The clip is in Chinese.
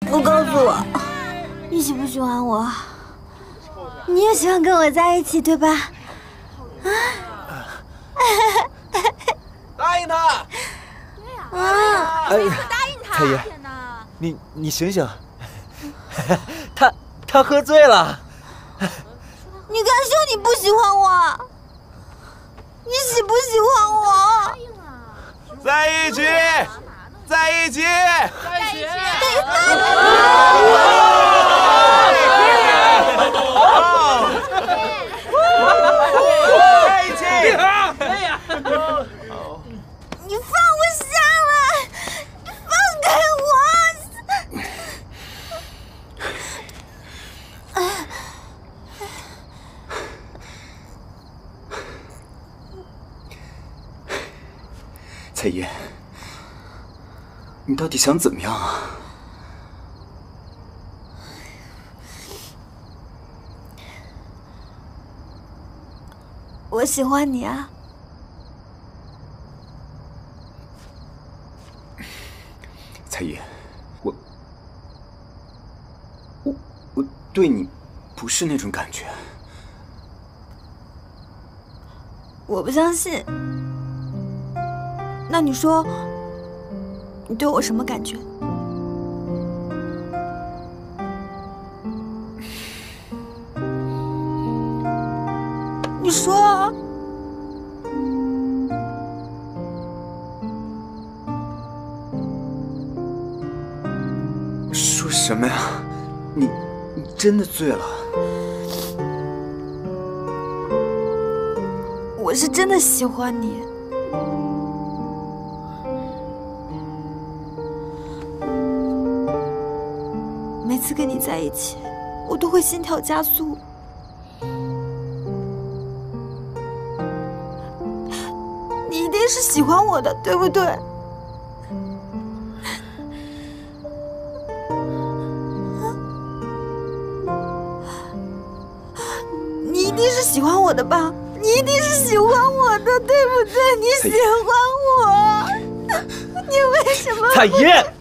我告诉我，你喜不喜欢我？你也喜欢跟我在一起，对吧？啊！ 答应他！ 对呀， 哎呀， 答应他！ 太爷，你醒醒，他喝醉了。 你敢说你不喜欢我？你喜不喜欢我？ 在一起，在一起， 在一起！ 在一起！ 可以啊！ 你放我下来！你放开我！ 彩爷，你到底想怎么样啊？ 我喜欢你啊！ 彩爷，我对你不是那种感觉。 我不相信。那你说，你对我什么感觉？你说啊。 说什么呀？你真的醉了？ 我是真的喜欢你。每次跟你在一起，我都会心跳加速。你一定是喜欢我的，对不对？你一定是喜欢我的吧？你一定是喜欢我的，对不对？你喜欢我，你为什么？ 彩爷。